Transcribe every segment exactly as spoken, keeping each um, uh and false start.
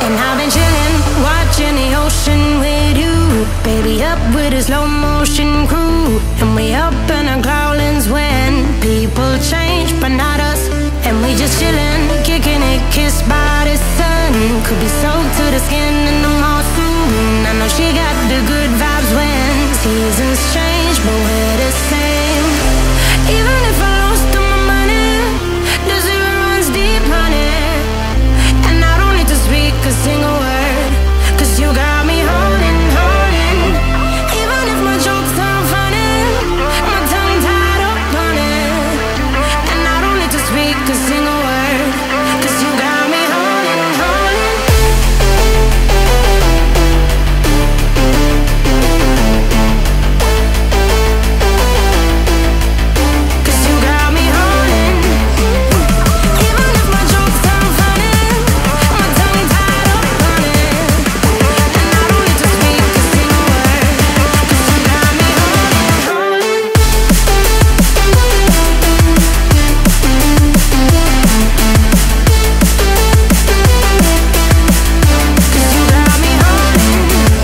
And I've been chilling, watching the ocean with you. Baby up with a slow motion crew. And we up in our growlings when people change, but not us. And we just chillin', kicking it, kissed by the sun. Could be soaked to the skin in the mall soon. I know she got the good vibes when seasons change, but we're the same. Even if I lost all my money, the zero runs deep, honey. And I don't need to speak a single word, cause you got me holding, holding. Even if my jokes sound funny, my tongue tied up on it. And I don't need to speak a single word, cause you got me holding, holding. Cause you got me holding. Even if my jokes sound funny, my tongue tied up on it. And I don't need to speak a single word, cause you got me holding, holding. Cause you got me holding.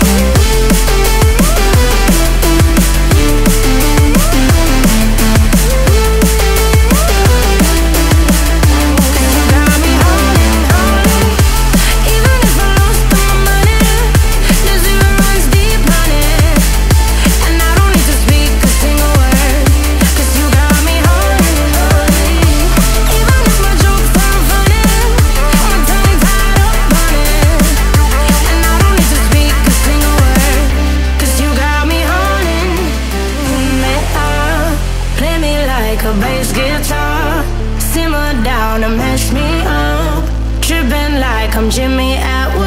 Cause you got me holding, holding. Even if I lost all my money, the zero runs deep, honey. And I don't need to speak a single word, cause you got me holding, holding. Even if my jokes sound funny, my tongue tied up on it. And I don't need to speak a single word, cause you got me holding. Me up, play me like a bass guitar. Simmer down and mash me up, tripping like I'm Jimmy at work.